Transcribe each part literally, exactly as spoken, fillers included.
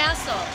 castle.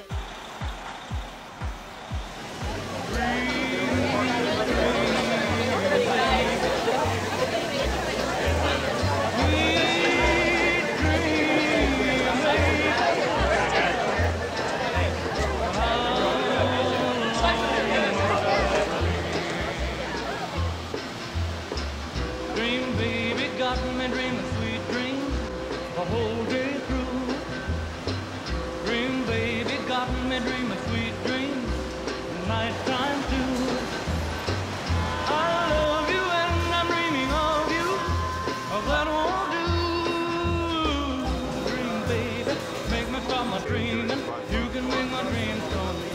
Dream, baby, got me dreaming sweet dreams the whole day through. Dream, baby, got me dreaming sweet dreams nighttime too. I love you and I'm dreaming of you, oh, that won't do. Dream, baby, make me stop my dreaming. You can make my dreams come true.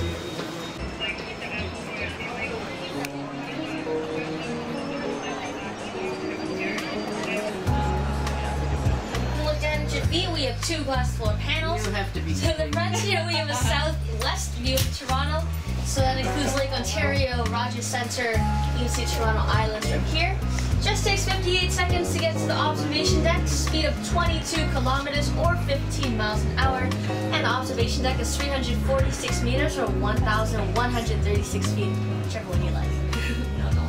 We have two glass floor panels. You have to be to the front here we have a southwest view of Toronto. So that includes Lake Ontario, Rogers Centre. You can see Toronto Island from here. Just takes fifty-eight seconds to get to the observation deck. Speed of twenty-two kilometers or fifteen miles an hour. And the observation deck is three hundred forty-six meters or one thousand one hundred thirty-six feet. Whichever one you like. No, don't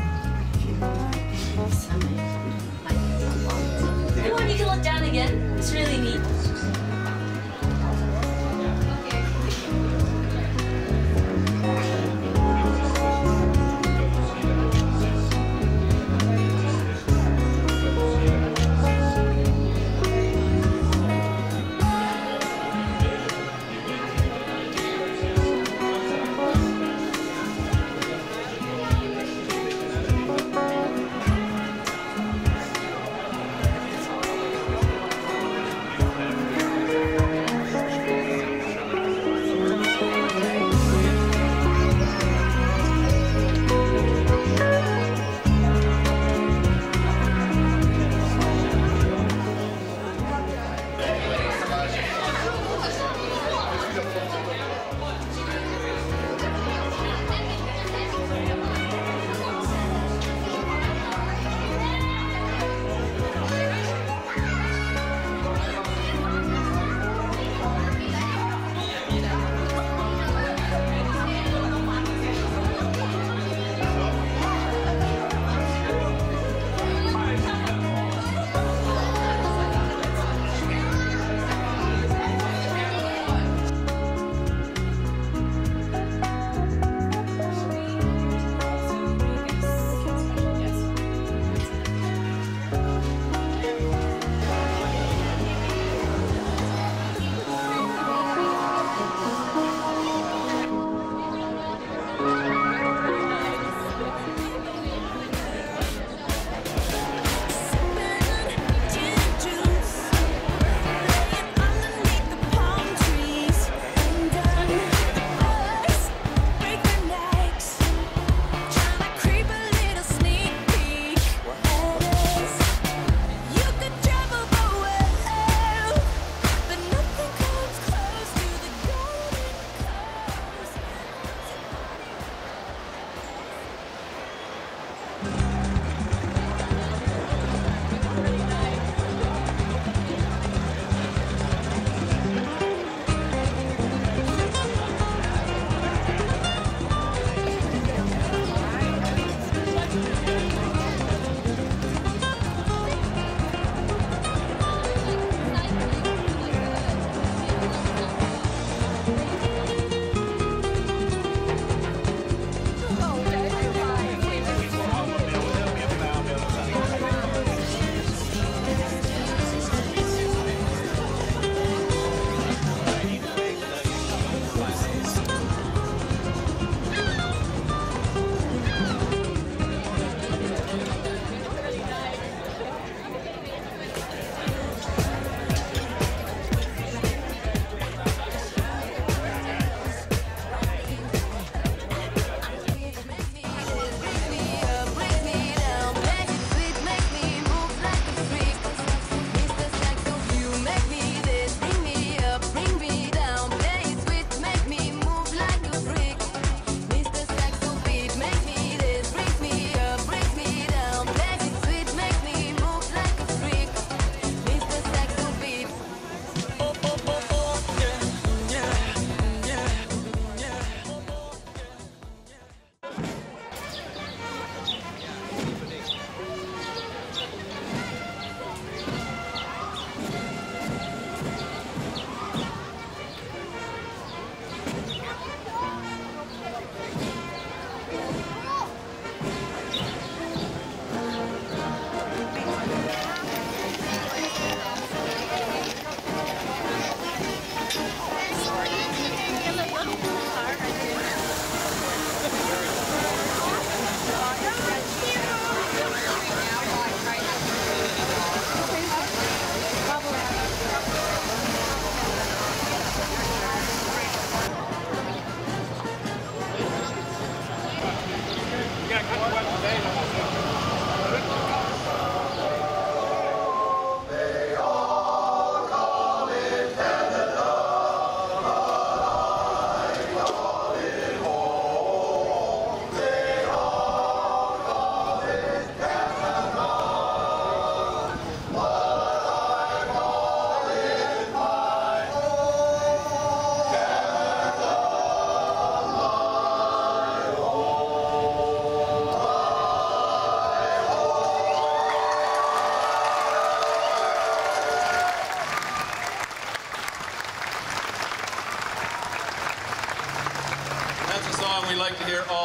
worry. Oh, and you can look down again. It's really neat.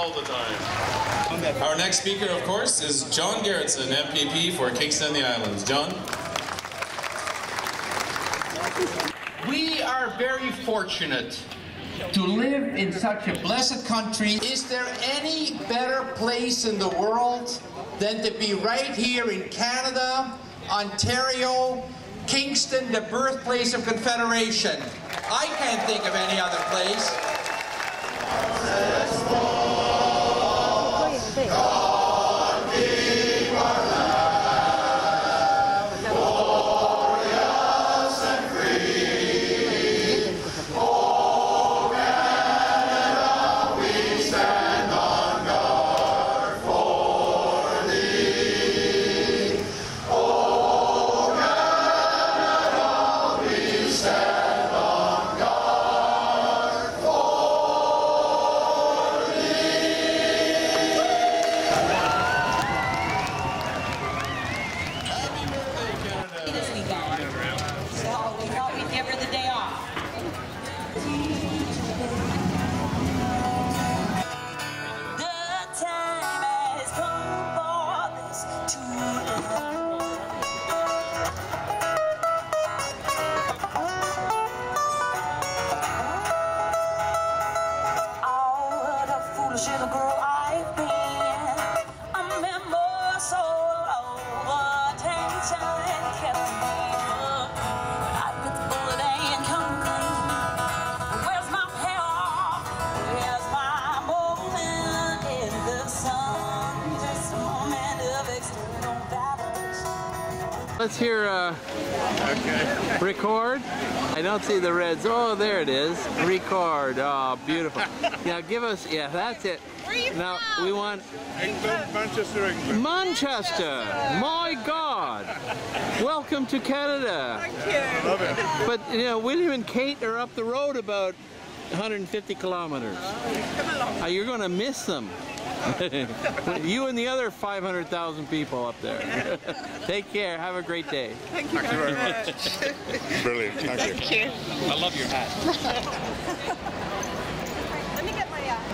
all the time. Our next speaker, of course, is John Gerritsen, M P P for Kingston and the Islands. John? We are very fortunate to live in such a blessed country. Is there any better place in the world than to be right here in Canada, Ontario, Kingston, the birthplace of Confederation? I can't think of any other place. Let's hear uh, okay. Record. I don't see the reds. Oh, there it is. Record. Oh, beautiful. Now give us, yeah, that's it. Where are you now from? we want England, Manchester, England. Manchester. My God. Welcome to Canada. Thank you. Love it. But you know, William and Kate are up the road about one hundred fifty kilometers. Come along. Uh, you're going to miss them. You and the other five hundred thousand people up there. Take care. Have a great day. Thank you, Thank you very very much. Brilliant. Thank, Thank you. you. I love your hat. Let me get my uh,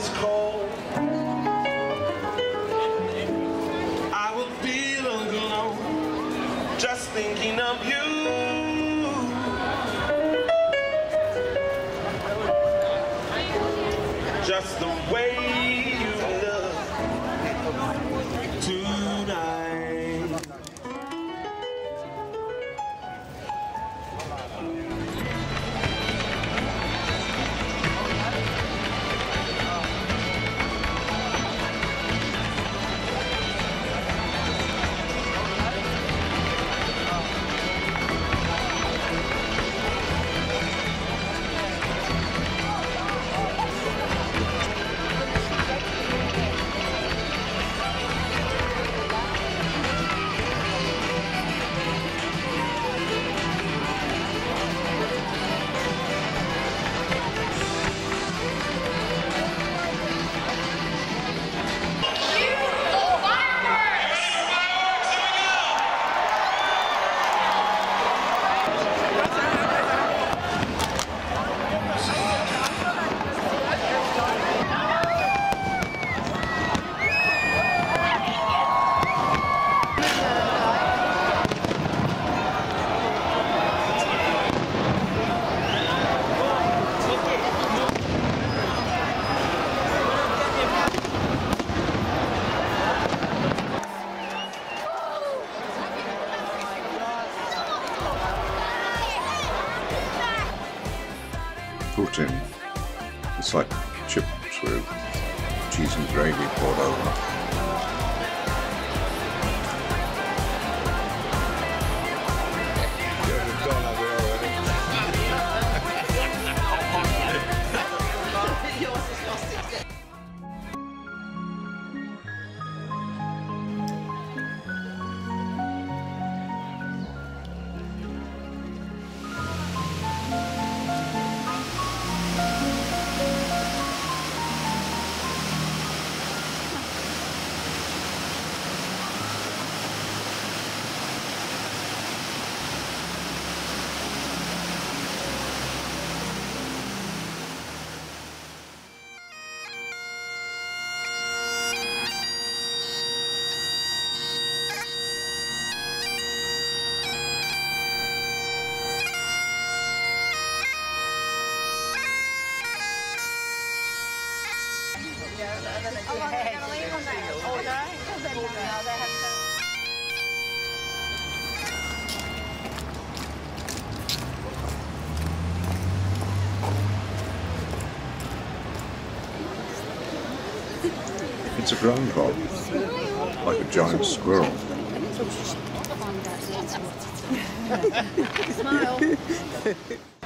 is cold, I will feel alone just thinking of you. Just the way you look tonight. Poutine. It's like chips with cheese and gravy poured over. It's a groundhog, like a giant squirrel. Smile.